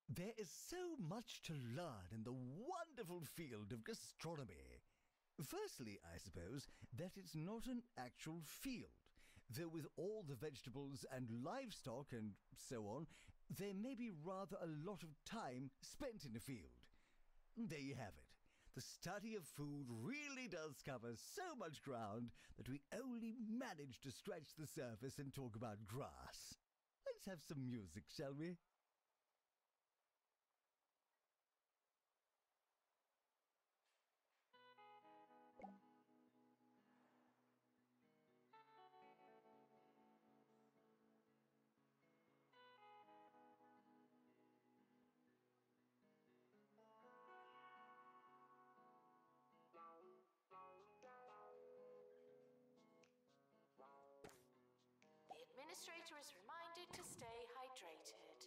There is so much to learn in the wonderful field of gastronomy. Firstly, I suppose, that it's not an actual field, though with all the vegetables and livestock and so on, there may be rather a lot of time spent in a field. There you have it. The study of food really does cover so much ground that we only manage to scratch the surface and talk about grass. Let's have some music, shall we? The administrator is reminded to stay hydrated.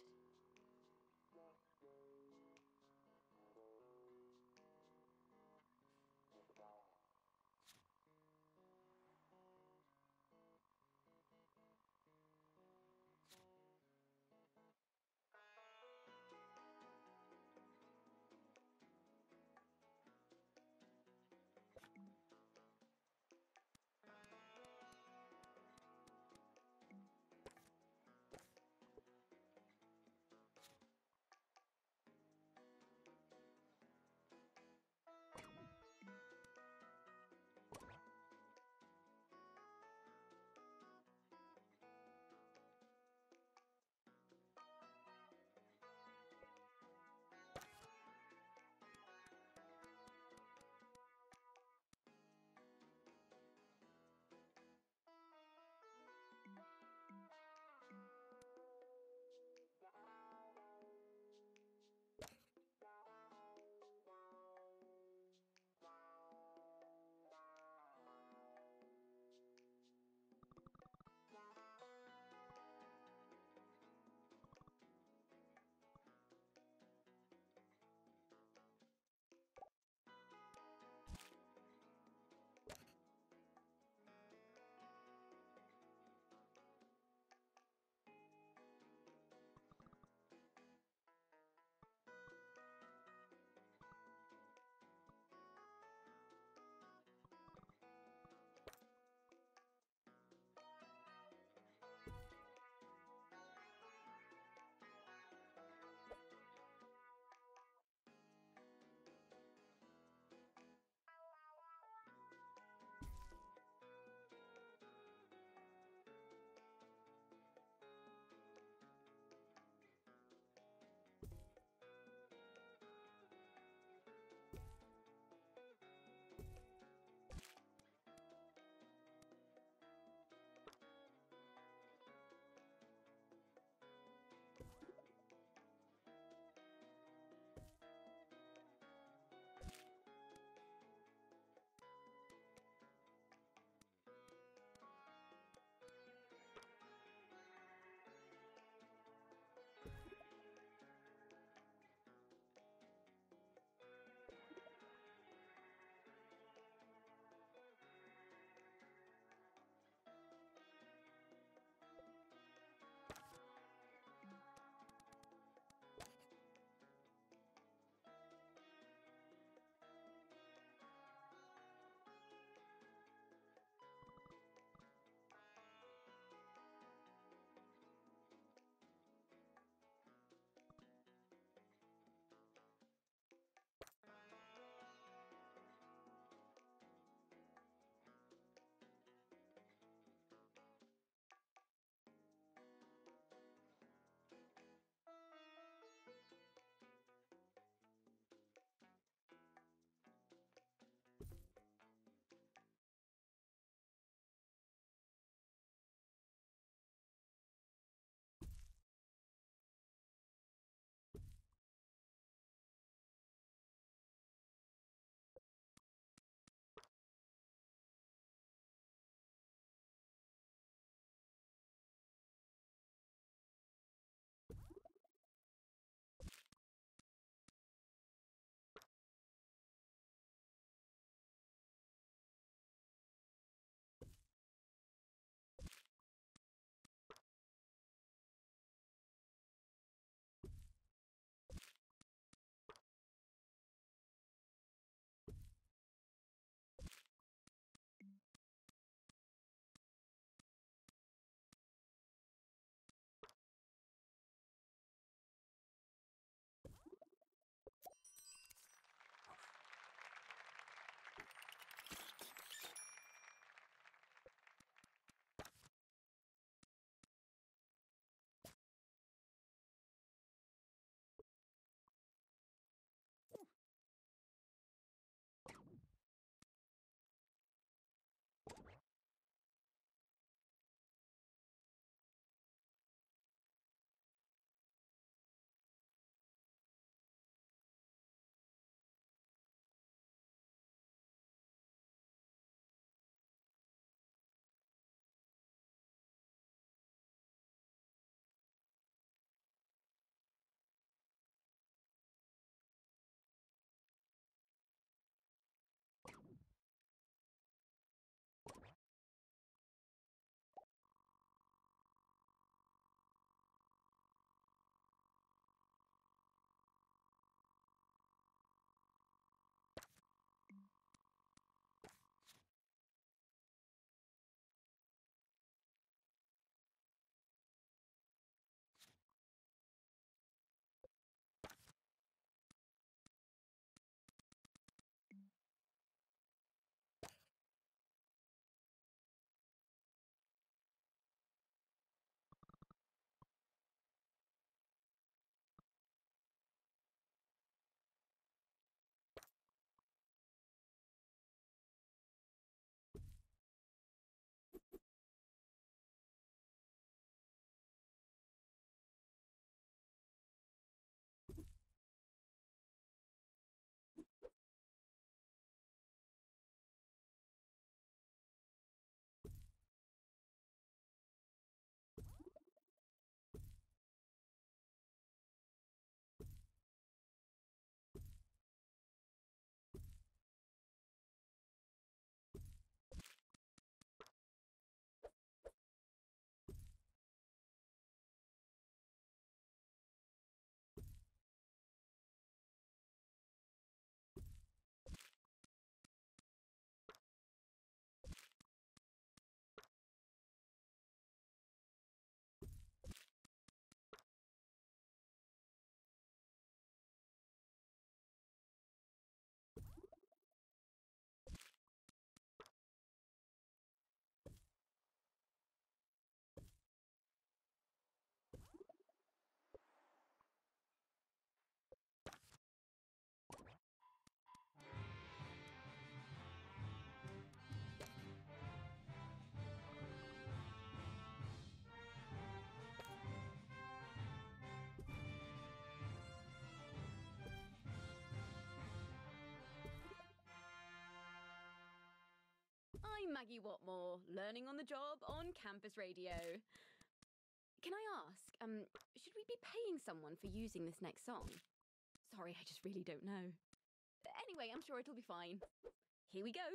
Maggie Watmore, learning on the job on campus radio. Can I ask, should we be paying someone for using this next song? Sorry, I just really don't know. Anyway, I'm sure it'll be fine. Here we go.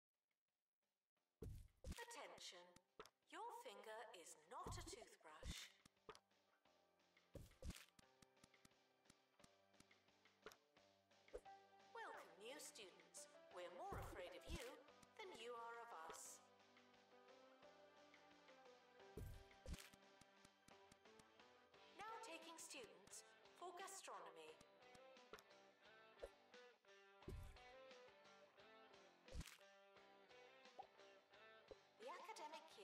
Attention. Your finger is not a toothbrush. Welcome, new students. We're more afraid of you than you are of us. Now taking students for gastronomy. The academic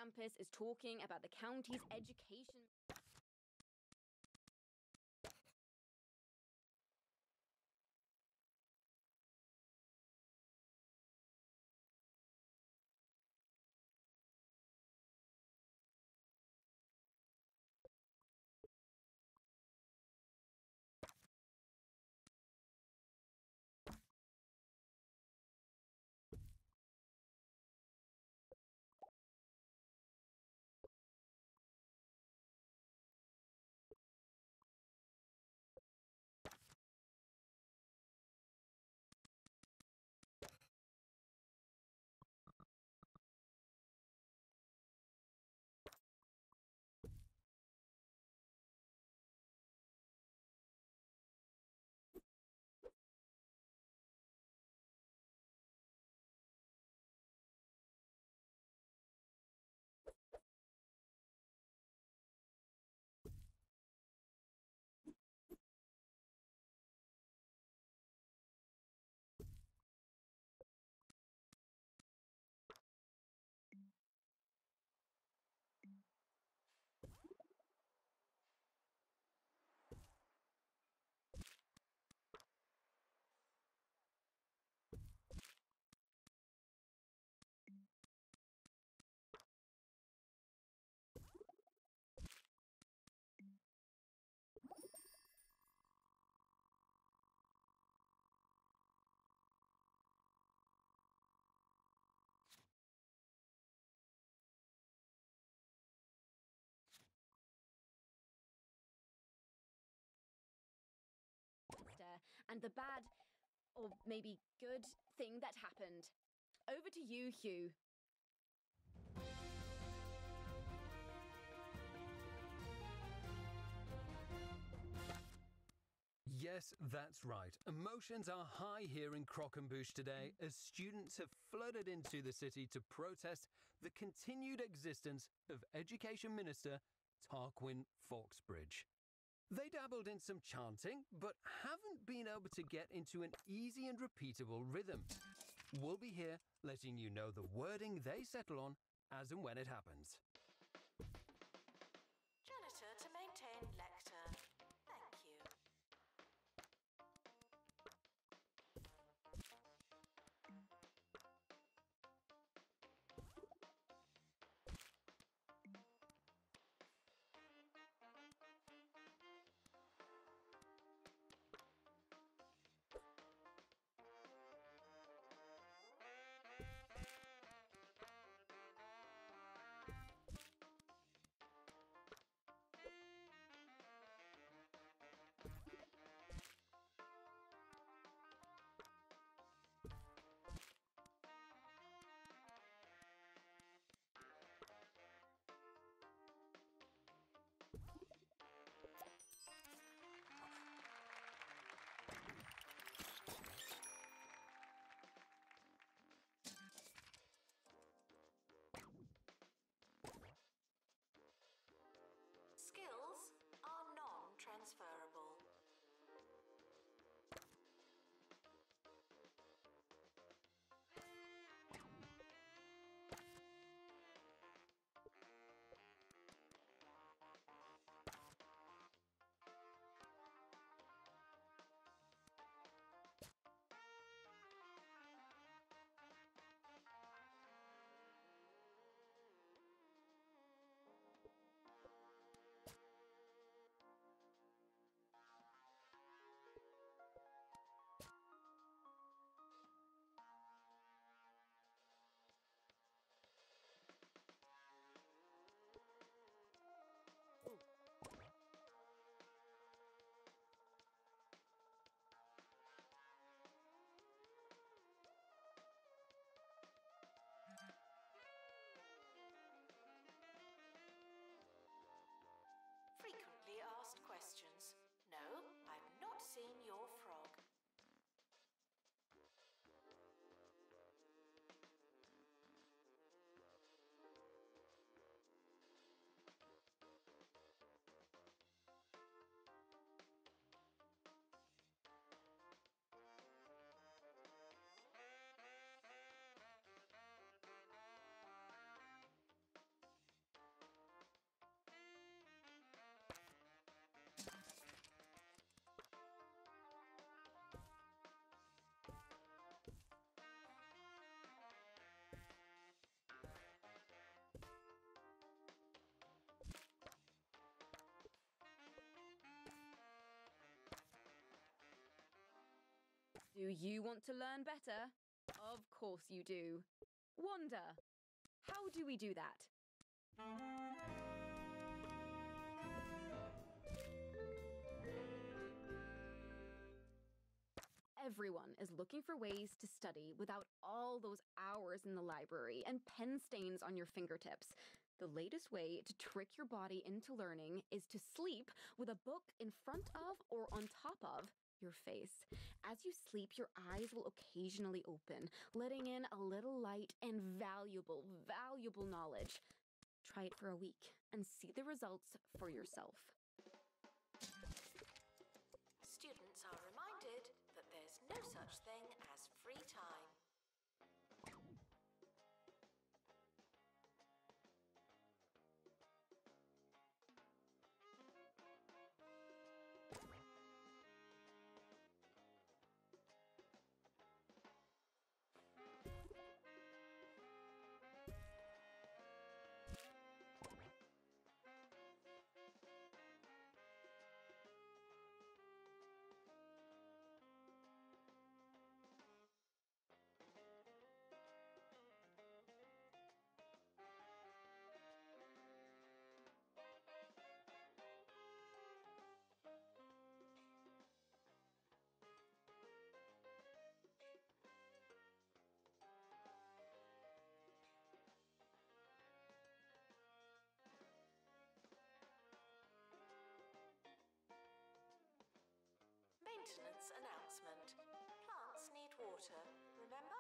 campus is talking about the county's education. And the bad, or maybe good, thing that happened. Over to you, Hugh. Yes, that's right. Emotions are high here in Croquembouche today as students have flooded into the city to protest the continued existence of Education Minister Tarquin Foxbridge. They dabbled in some chanting, but haven't been able to get into an easy and repeatable rhythm. We'll be here letting you know the wording they settle on as and when it happens. Janitor to maintain lectern. Thank you. Do you want to learn better? Of course you do. Wonder, how do we do that? Everyone is looking for ways to study without all those hours in the library and pen stains on your fingertips. The latest way to trick your body into learning is to sleep with a book in front of or on top of your face. As you sleep, your eyes will occasionally open, letting in a little light and valuable, valuable knowledge. Try it for a week and see the results for yourself. Students are reminded that there's no such thing as free time. Maintenance announcement. Plants need water, remember?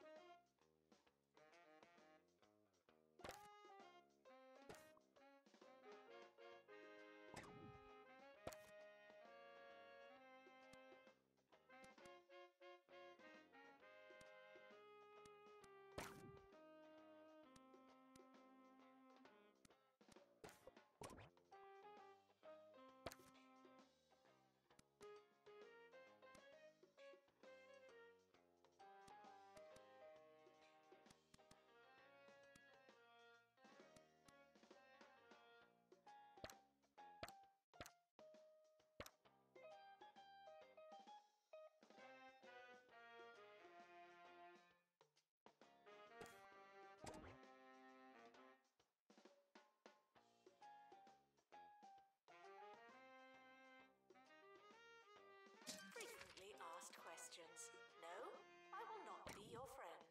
Frequently asked questions. No, I will not be your friend.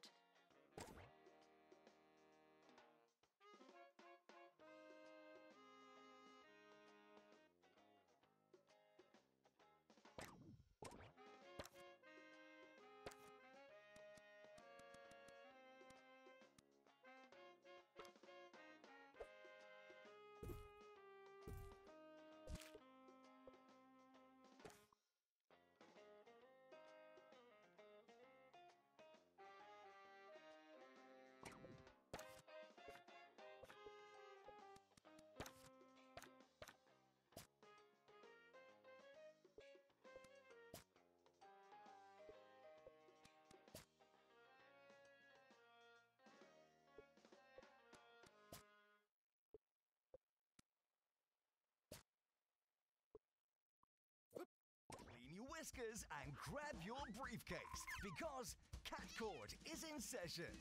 Clean your whiskers and grab your briefcase because Cat Court is in session.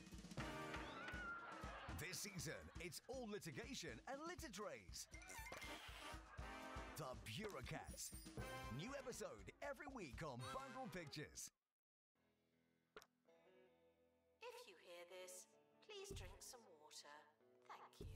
This season, it's all litigation and litter trays. The Bureaucrats. New episode every week on Bundle Pictures. If you hear this, please drink some water. Thank you.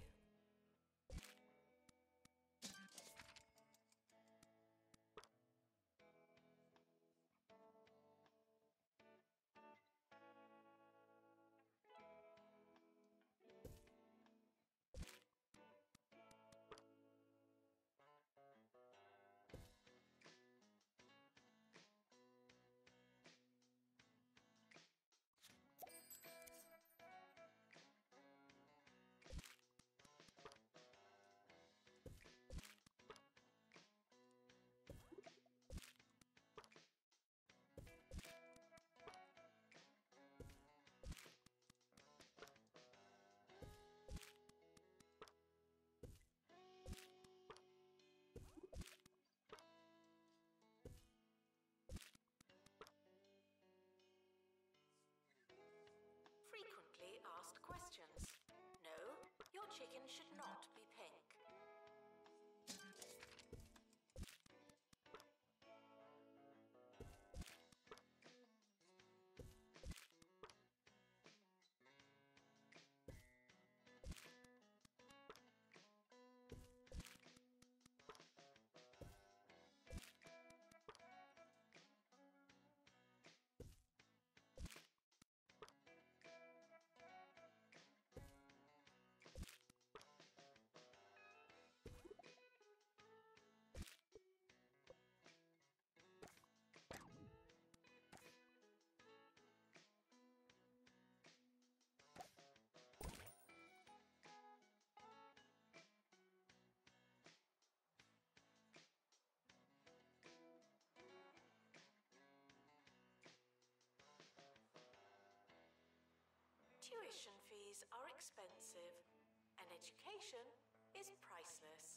Tuition fees are expensive, and education is priceless.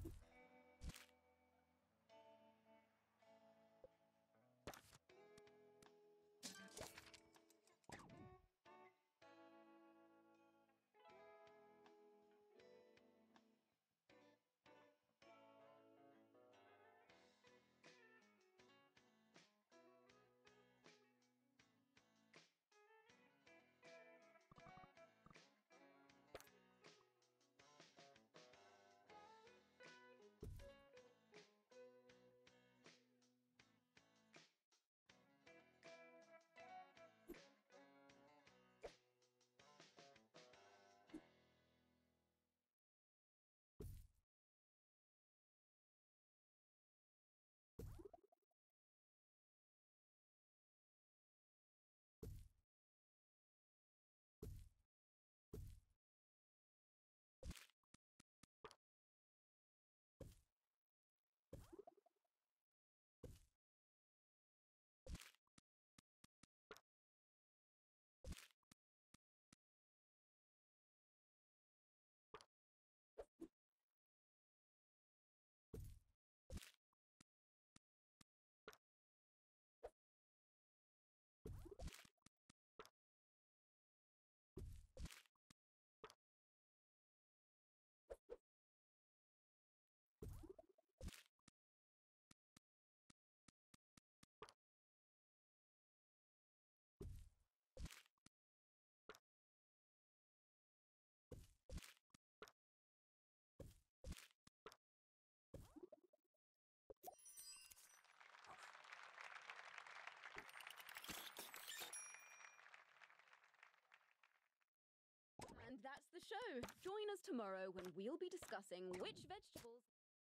And that's the show. Join us tomorrow when we'll be discussing which vegetables...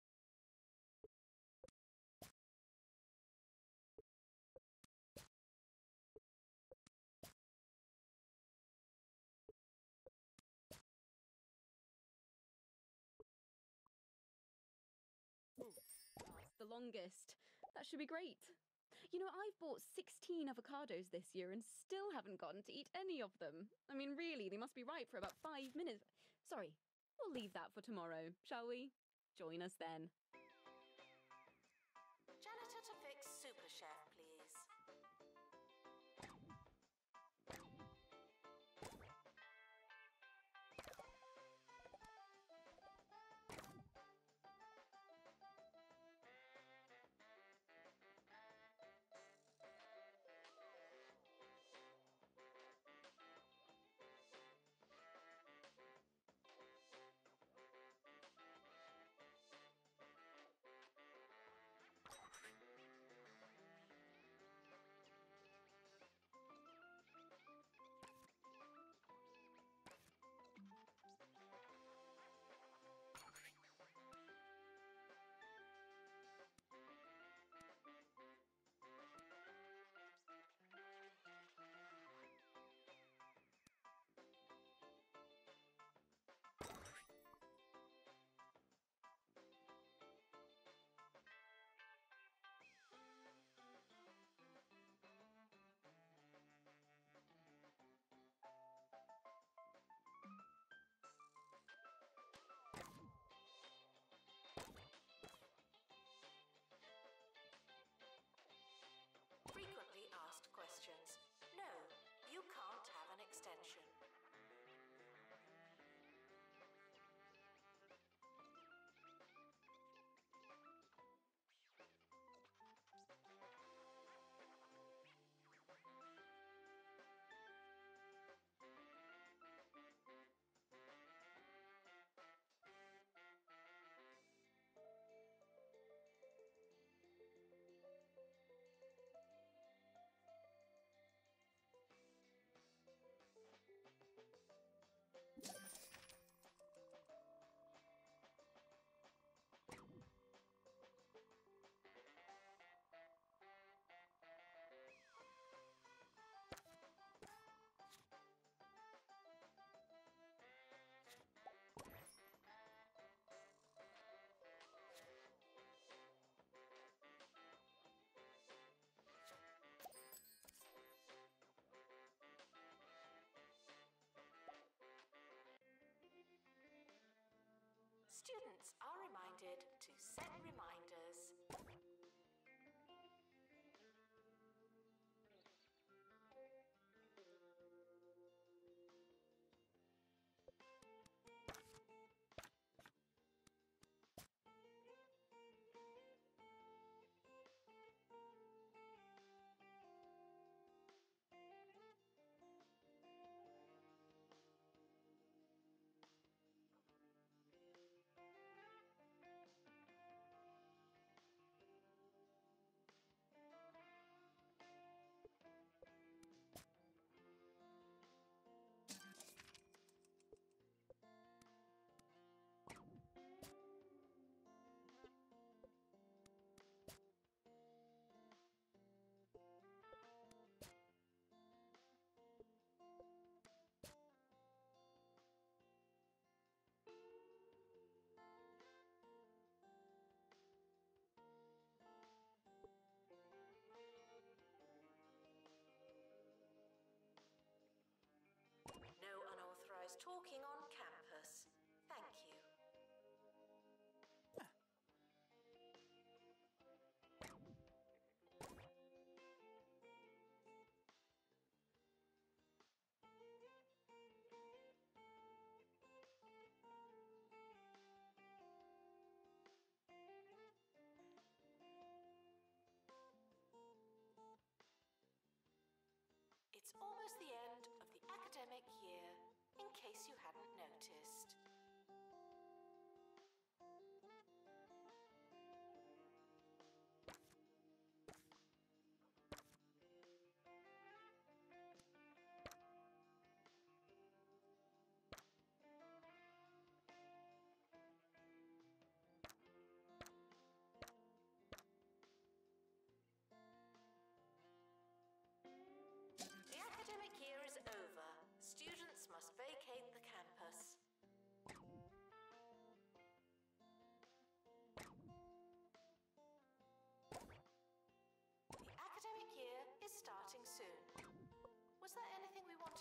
That's the longest. That should be great. You know, I've bought 16 avocados this year and still haven't gotten to eat any of them. I mean, really, they must be ripe for about 5 minutes. Sorry, we'll leave that for tomorrow, shall we? Join us then. Janitor to fix Super Chef, please.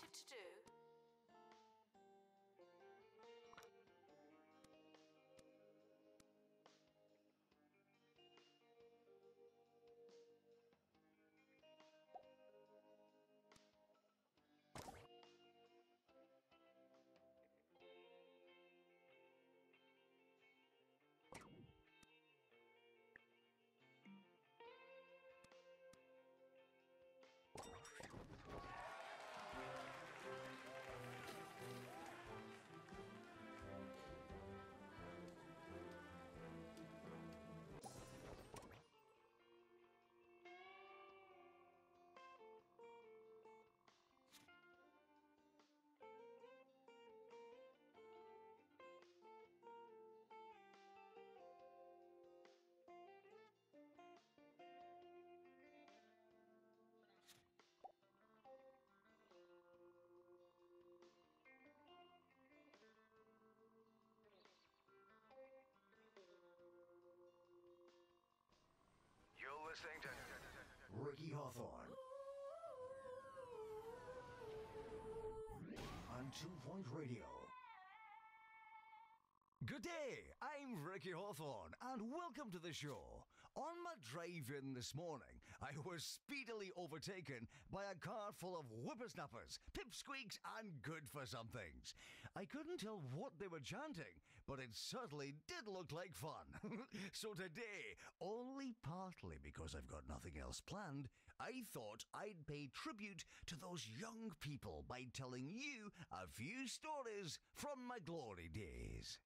something to do? You're listening to Ricky Hawthorne on 2 Point Radio. Good day, I'm Ricky Hawthorne, and welcome to the show. On my drive in this morning, I was speedily overtaken by a car full of whippersnappers, pipsqueaks, and good-for-somethings. I couldn't tell what they were chanting, but it certainly did look like fun. So today, only partly because I've got nothing else planned, I thought I'd pay tribute to those young people by telling you a few stories from my glory days.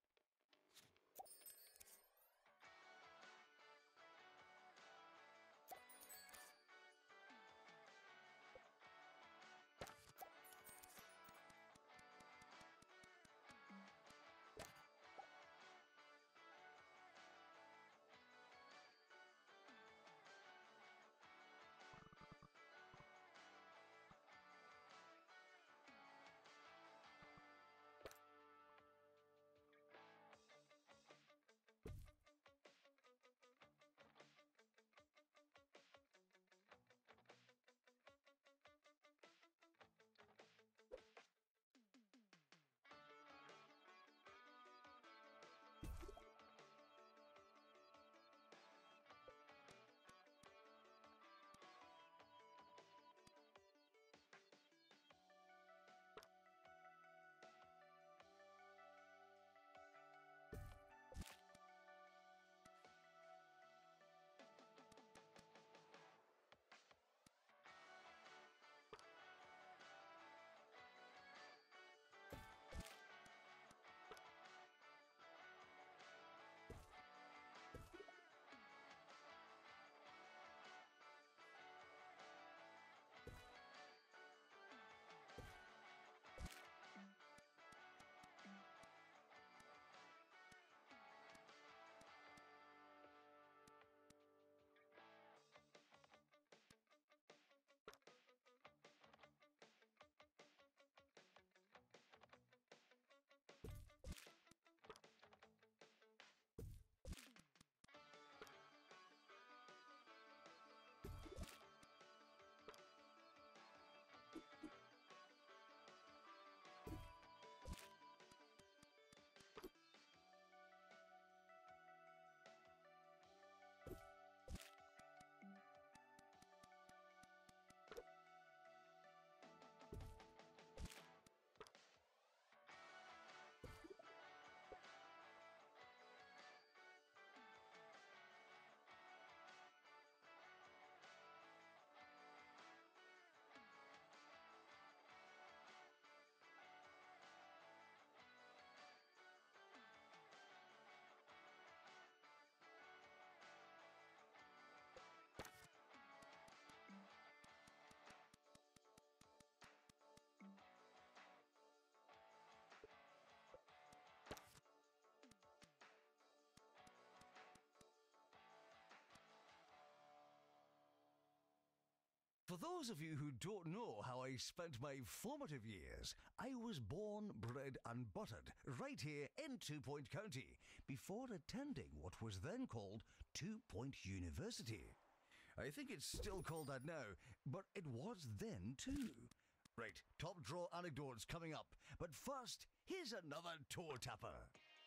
For those of you who don't know how I spent my formative years, I was born, bred and buttered right here in 2 Point County before attending what was then called 2 Point University. I think it's still called that now, but it was then too. Right, top draw anecdotes coming up. But first, here's another toe tapper.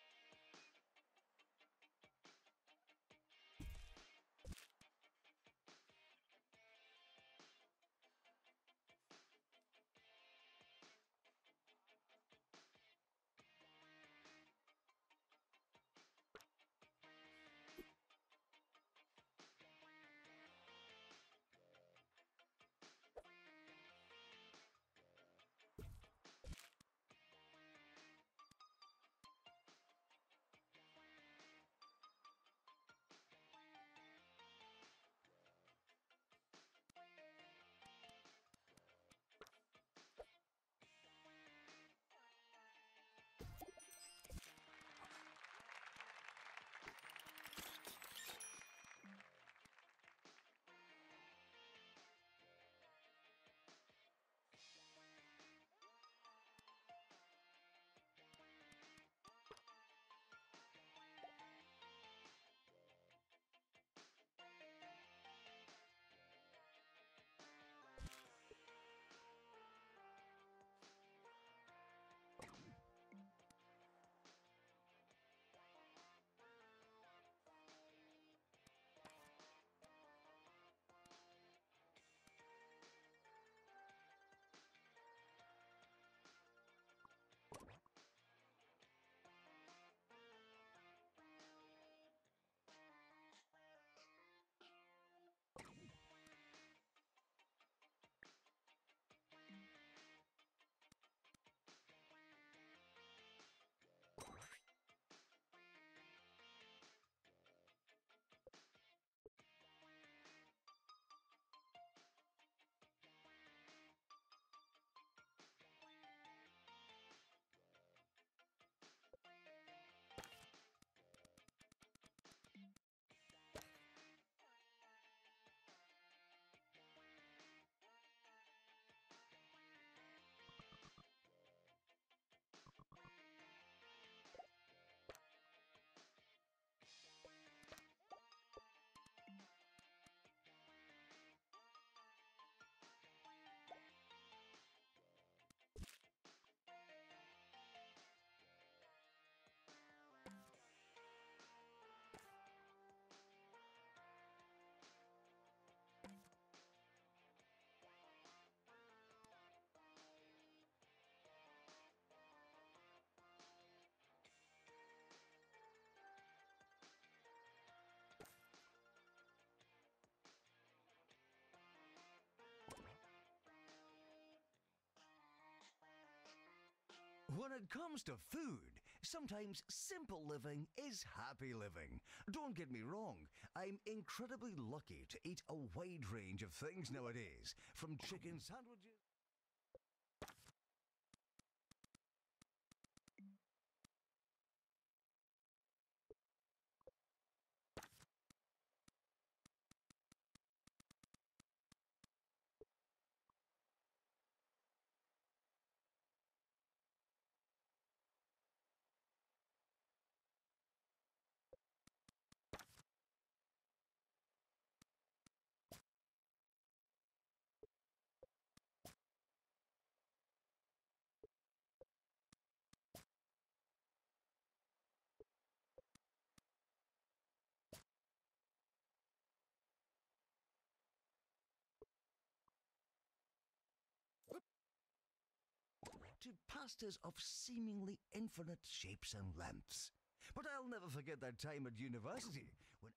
When it comes to food, sometimes simple living is happy living. Don't get me wrong, I'm incredibly lucky to eat a wide range of things nowadays, from chicken sandwiches. To pastas of seemingly infinite shapes and lengths. But I'll never forget that time at university when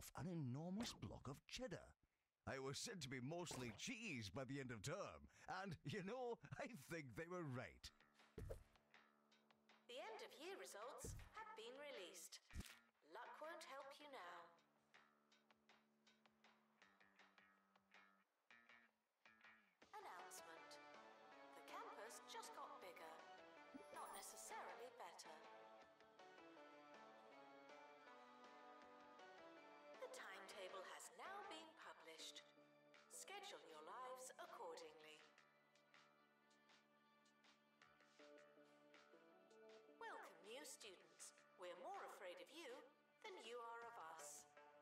off an enormous block of cheddar. I was said to be mostly cheese by the end of term, and, I think they were right. The end of year results have been released. Luck won't help you now. Announcement. The campus just got bigger, not necessarily better. The timetable has now been published. Schedule your lives accordingly. Welcome, new students. We're more afraid of you than you are of us.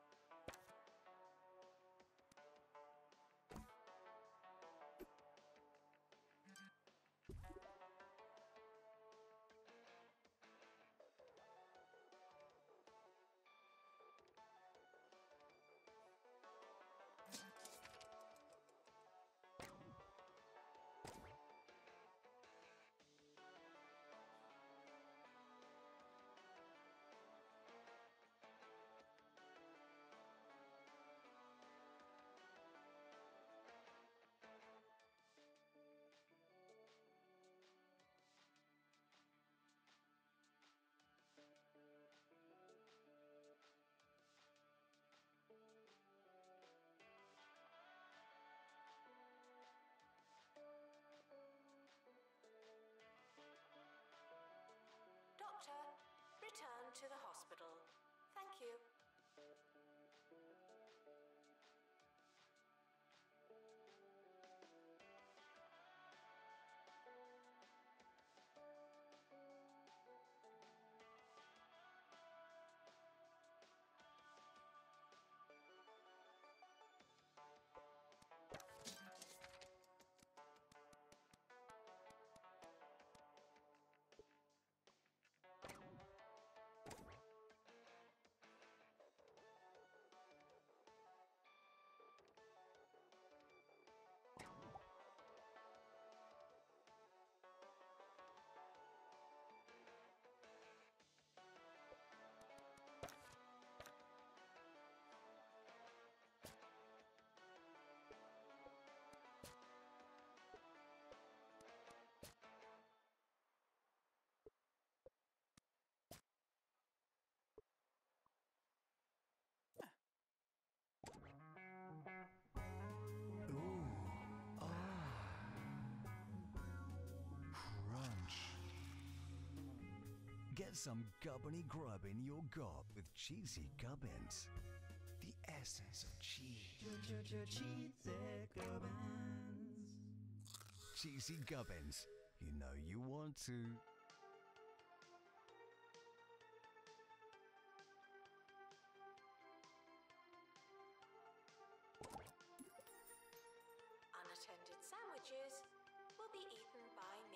Doctor, return to the hospital. Thank you. Get some gubbiny grub in your gob with cheesy gubbins. The essence of cheese. Cheesy gubbins. Cheesy gubbins. You know you want to. Unattended sandwiches will be eaten by me.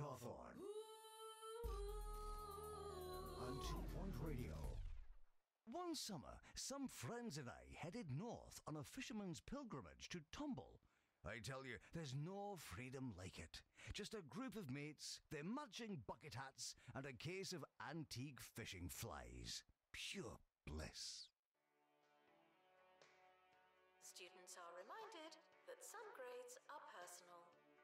Hawthorne. On 2 Point Radio. One summer, some friends and I headed north on a fisherman's pilgrimage to Tumble. I tell you, there's no freedom like it. Just a group of mates, their matching bucket hats, and a case of antique fishing flies. Pure bliss. Students are reminded that some grades are personal.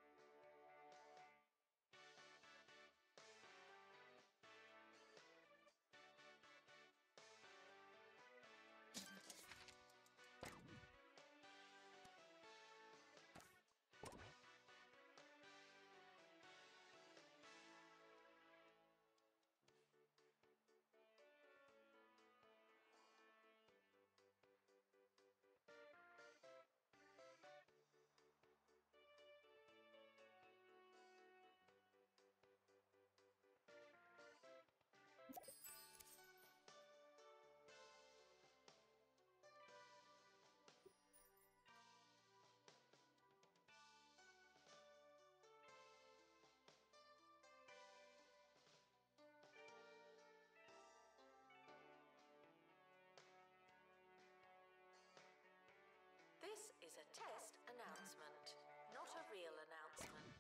This is a test announcement, not a real announcement.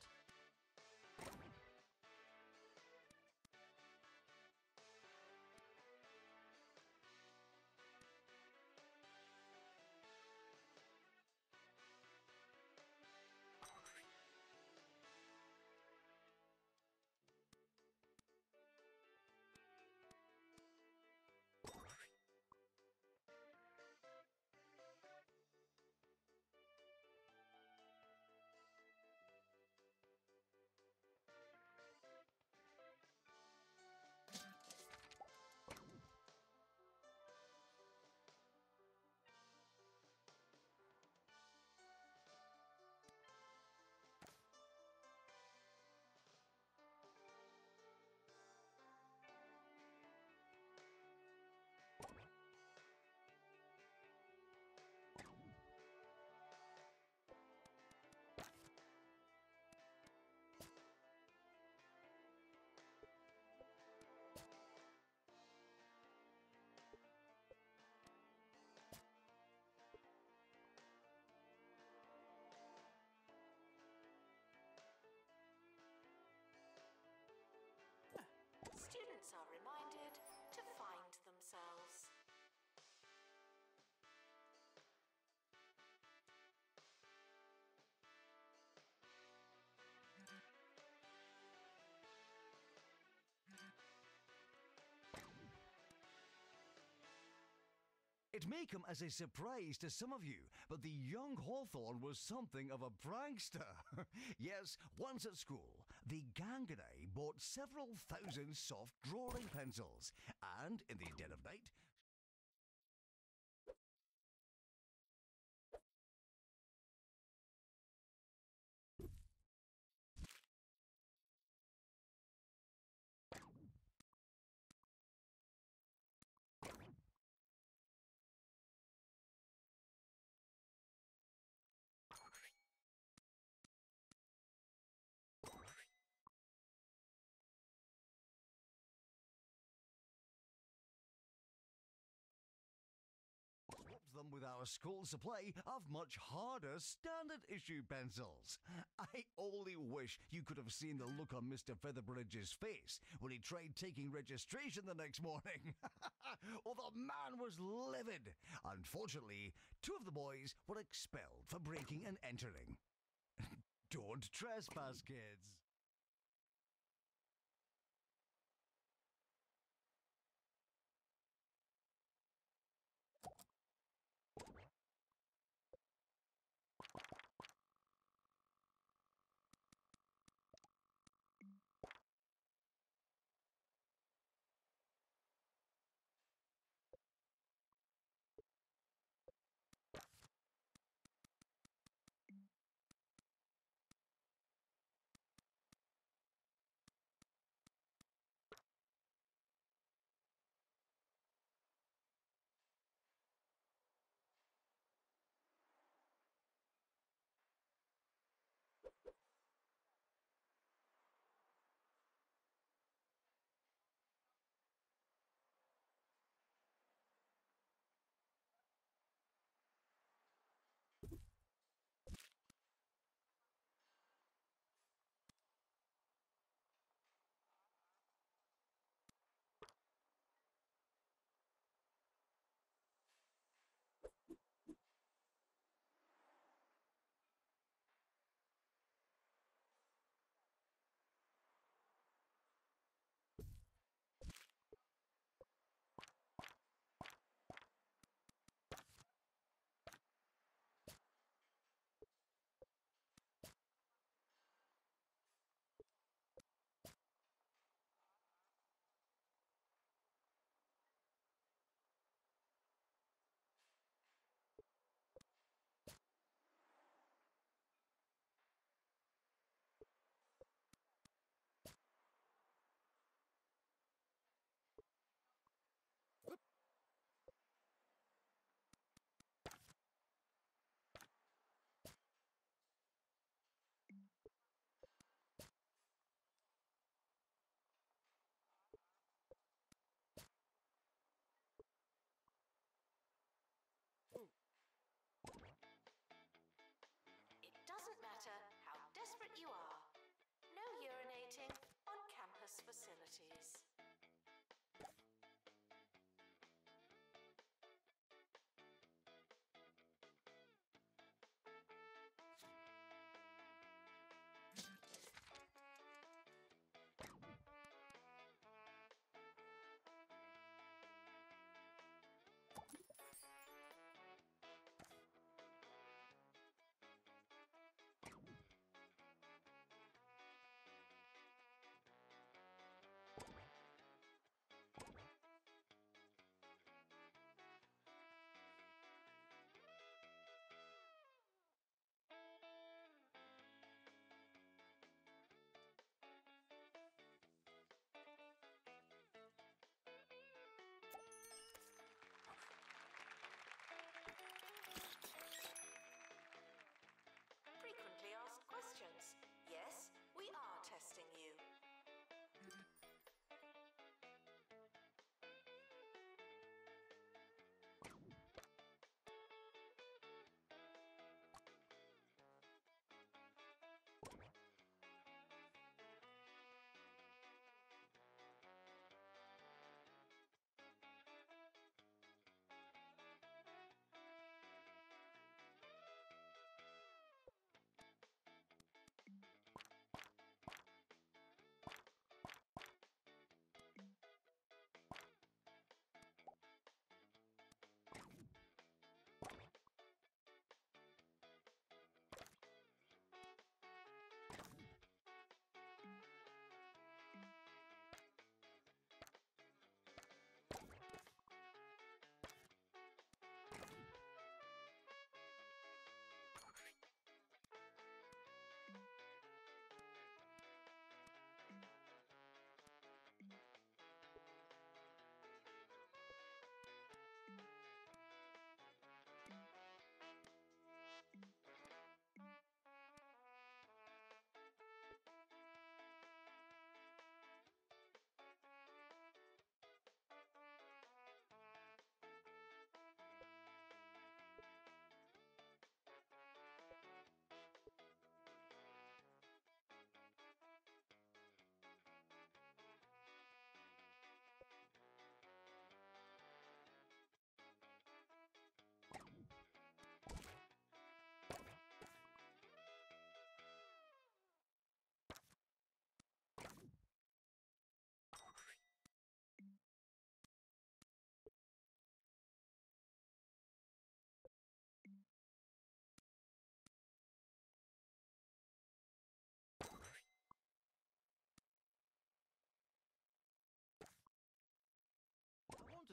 Students are reminded to find themselves. It may come as a surprise to some of you, but the young Hawthorne was something of a prankster. Yes, once at school, the gang and I bought several thousand soft drawing pencils, and in the dead of night, swapped them with our school supply of much harder standard issue pencils. I only wish you could have seen the look on Mr. Featherbridge's face when he tried taking registration the next morning. Oh, the man was livid. Unfortunately, 2 of the boys were expelled for breaking and entering. Don't trespass, kids.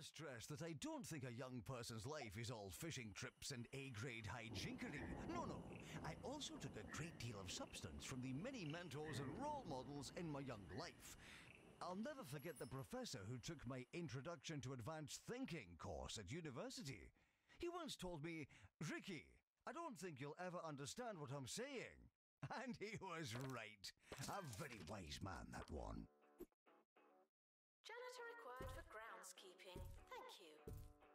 stress that I don't think a young person's life is all fishing trips and A-grade hijinkery. No, no. I also took a great deal of substance from the many mentors and role models in my young life. I'll never forget the professor who took my Introduction to Advanced Thinking course at university. He once told me, "Ricky, I don't think you'll ever understand what I'm saying." And he was right. A very wise man, that one. Janitor required for groundskeeping. Thank you.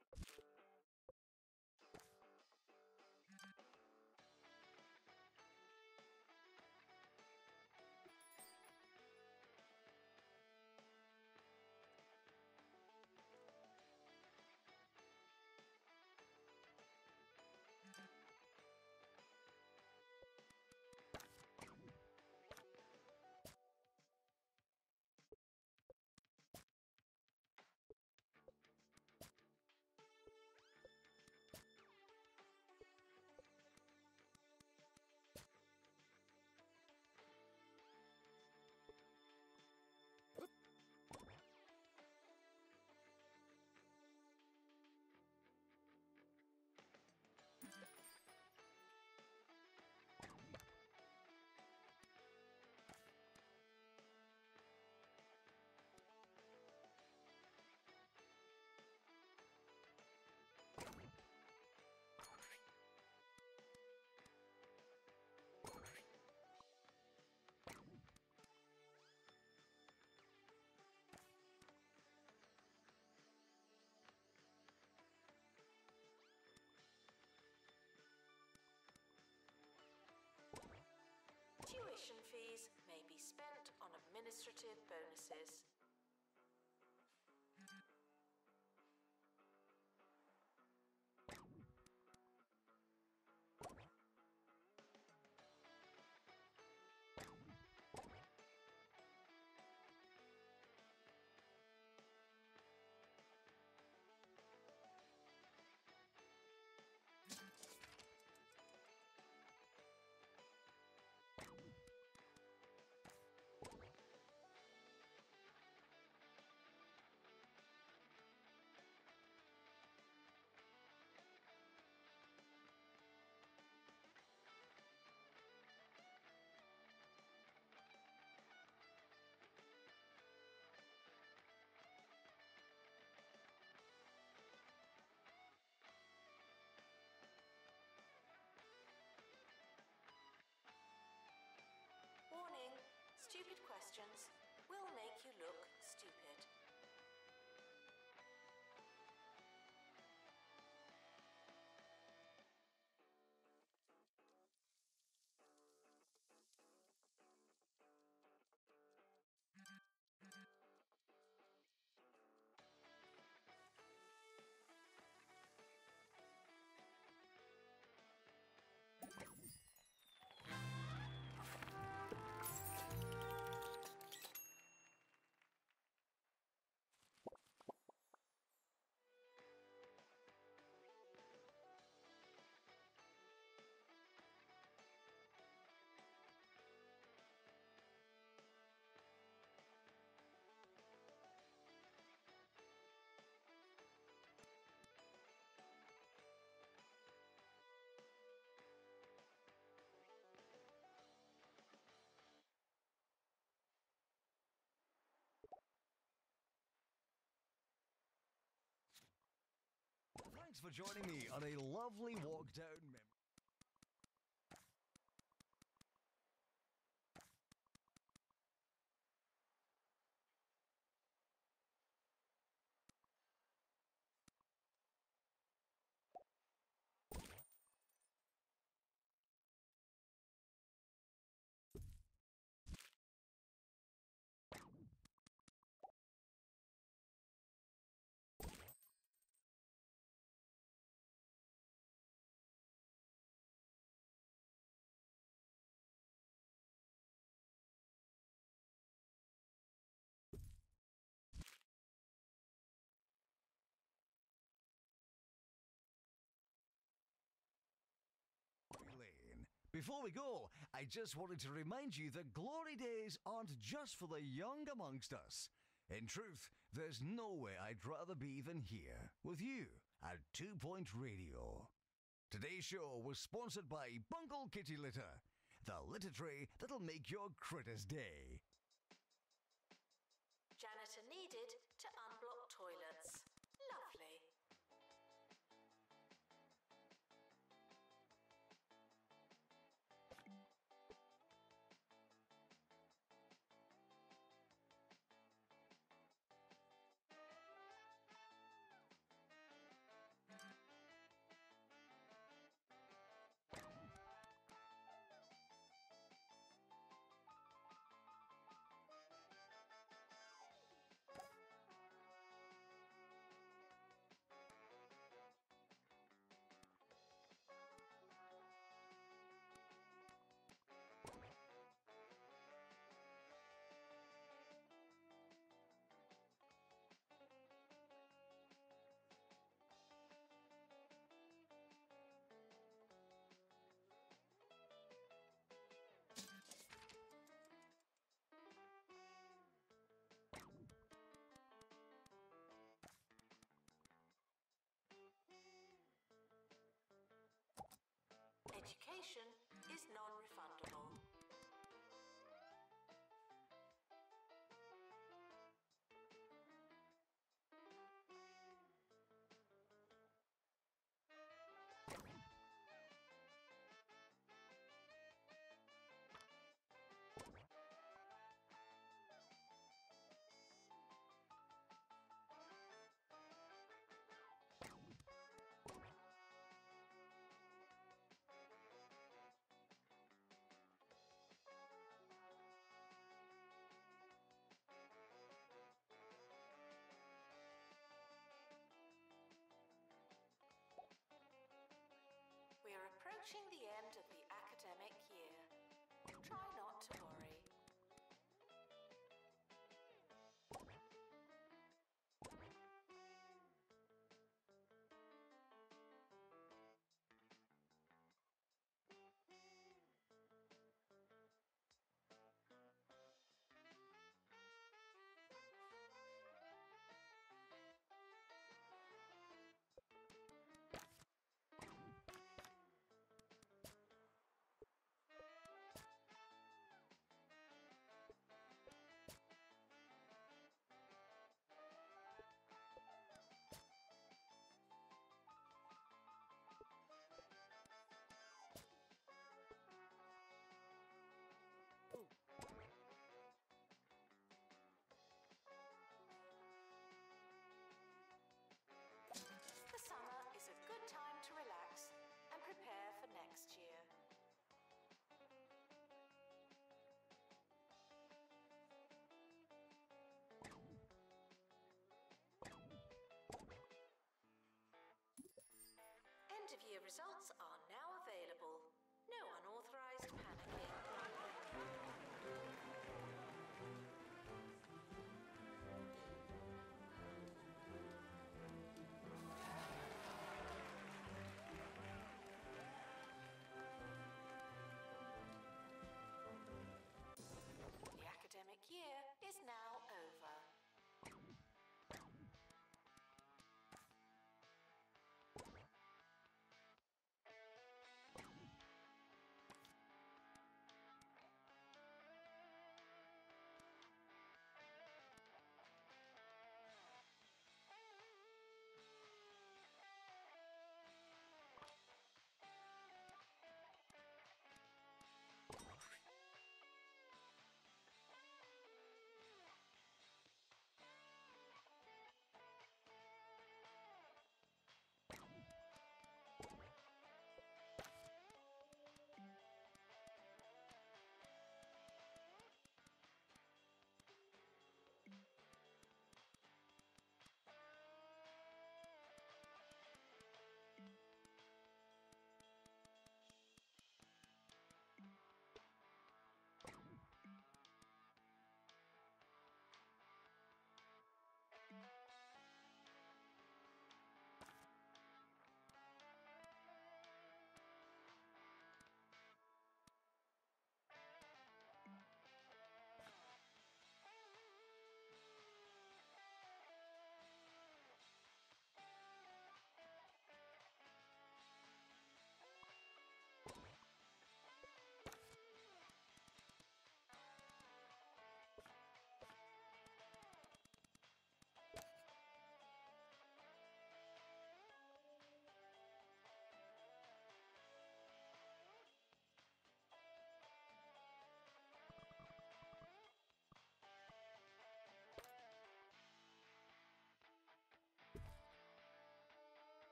Tuition fees may be spent on administrative bonuses. Warning, stupid questions will make you look stupid. Thanks for joining me on a lovely walk down memory. Before we go, I just wanted to remind you that glory days aren't just for the young amongst us. In truth, there's nowhere I'd rather be than here, with you, at 2 Point Radio. Today's show was sponsored by Bungle Kitty Litter, the litter tray that'll make your critter's day. Janitor needed to unblock